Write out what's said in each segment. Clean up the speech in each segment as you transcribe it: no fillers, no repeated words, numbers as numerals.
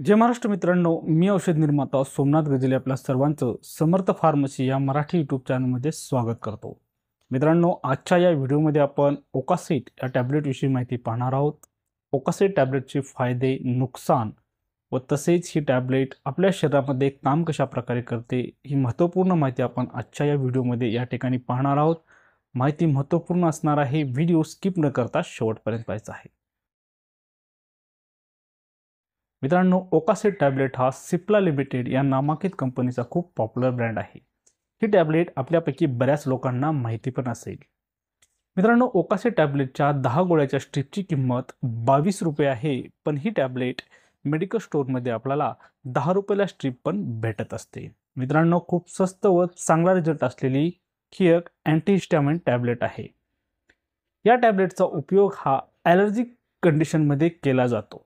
जय महाराष्ट्र मित्रांनो, मी औषध निर्माता सोमनाथ गजले आपल्या सर्वांचं समर्थ फार्मसी या मराठी यूट्यूब चॅनलमध्ये स्वागत करतो। मित्रांनो, आजच्या या व्हिडिओमध्ये आपण ओकासेट या टॅबलेटविषयी माहिती पाहणार आहोत। ओकासेट टॅबलेटचे फायदे, नुकसान व तसेच ही टॅबलेट आपल्या शरीरामध्ये काम कशा प्रकारे करते ही महत्त्वपूर्ण माहिती आपण आजच्या या व्हिडिओमध्ये या ठिकाणी पाहणार आहोत। माहिती महत्त्वपूर्ण असणार आहे, व्हिडिओ स्किप न करता शेवटपर्यंत पाहायचा आहे। मित्रांनो, ओकासेट टॅबलेट हा सिप्ला लिमिटेड या नामांकित कंपनीचा खूप पॉप्युलर ब्रँड आहे। ही टॅबलेट आपल्यापैकी बऱ्याच लोकांना माहिती पण असेल। मित्रांनो, ओकासेट टॅबलेटच्या 10 गोळ्याच्या स्ट्रिपची किंमत 22 रुपये आहे, पण ही टॅबलेट मेडिकल स्टोअरमध्ये आपल्याला 10 रुपयाला स्ट्रिप पण भेटत असते। मित्रांनो, खूप स्वस्त व चांगला रिझल्ट असलेली ही एक अँटीहिस्टामिन टॅबलेट आहे। या टॅबलेटचा उपयोग हा ॲलर्जिक कंडिशनमध्ये केला जातो।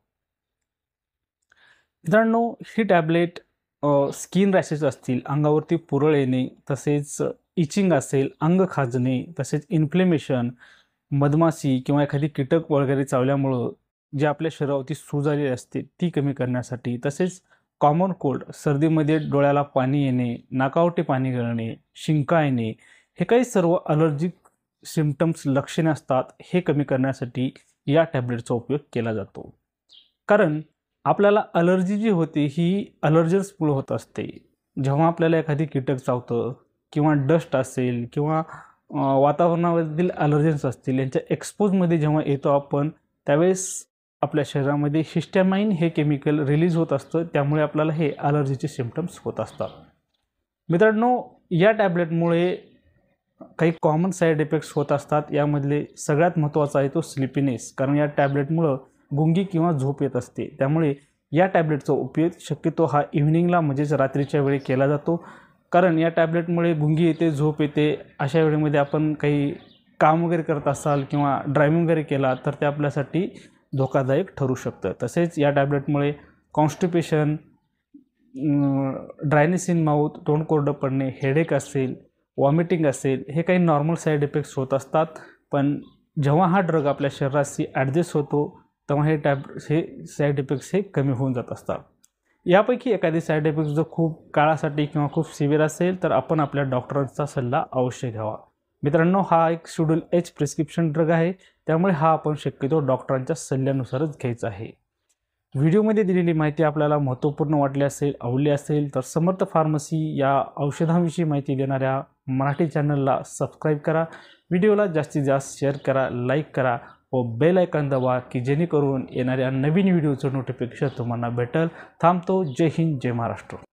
मित्रांनो, ही टॅबलेट स्किन रॅशेस असतील, अंगावरती पुरळ येणे, तसेच इचिंग असेल, अंग खाजणे, तसेच इन्फ्लेमेशन, मधमाशी किंवा एखादी कीटक वगैरे चावल्यामुळं जे आपल्या शरीरावरती सूज आलेली असते ती कमी करण्यासाठी, तसेच कॉमन कोल्ड, सर्दीमध्ये डोळ्याला पाणी येणे, नाकावाटे पाणी गळणे, शिंका येणे, हे काही सर्व ॲलर्जिक सिम्पटम्स लक्षणे असतात, हे कमी करण्यासाठी या टॅबलेटचा उपयोग केला जातो। कारण आपल्याला ॲलर्जी जी होते ही ॲलर्जन्समुळे होत असते। जेव्हा आपल्याला एखादी कीटक चावतं किंवा डस्ट असेल किंवा वातावरणामधील ॲलर्जन्स असतील, यांच्या एक्सपोजमध्ये जेव्हा येतो आपण, त्यावेळेस आपल्या शरीरामध्ये हिस्टॅमाइन हे केमिकल रिलीज होत असतं, त्यामुळे आपल्याला हे ॲलर्जीचे सिम्पटम्स होत असतात। मित्रांनो, या टॅबलेटमुळे काही कॉमन साईड इफेक्ट्स होत असतात। यामधले सगळ्यात महत्त्वाचा आहे तो स्लीपीनेस, कारण या टॅबलेटमुळं गुंगी किंवा झोप येत असते। त्यामुळे या टॅबलेटचा उपयोग शक्यतो हा इव्हनिंगला म्हणजेच रात्रीच्या वेळी केला जातो, कारण या टॅबलेटमुळे गुंगी येते, झोप येते। अशा वेळेमध्ये आपण काही काम वगैरे करत असाल किंवा ड्रायव्हिंग वगैरे केला तर ते आपल्यासाठी धोकादायक ठरू शकतं। तसेच या टॅबलेटमुळे कॉन्स्टिपेशन, ड्रायनेस इन माउथ, तोंड कोरडं पडणे, हेडेक असेल, वॉमिटिंग असेल, हे काही नॉर्मल साईड इफेक्ट्स होत असतात। पण जेव्हा हा ड्रग आपल्या शरीराशी ॲडजस्ट होतो तेव्हा हे साईड इफेक्ट्स हे कमी होऊन जात असतात। यापैकी एखादी साईड इफेक्ट जर खूप काळासाठी किंवा खूप सिव्हिअर असेल तर आपण आपल्या डॉक्टरांचा सल्ला अवश्य घ्यावा। मित्रांनो, हा एक शेड्यूल एच प्रिस्क्रिप्शन ड्रग आहे, त्यामुळे हा आपण शक्यतो डॉक्टरांच्या सल्ल्यानुसारच घ्यायचा आहे। व्हिडिओमध्ये दिलेली माहिती आपल्याला महत्त्वपूर्ण वाटली असेल, आवडली असेल तर समर्थ फार्मसी या औषधांविषयी माहिती देणाऱ्या मराठी चॅनलला सबस्क्राईब करा, व्हिडिओला जास्तीत जास्त शेअर करा, लाईक करा व बेल आयकॉन दाबा की जेणेकरून येणाऱ्या नवीन व्हिडिओचं नोटिफिकेशन तुम्हाला भेटेल। थांबतो। जय हिंद, जय महाराष्ट्र।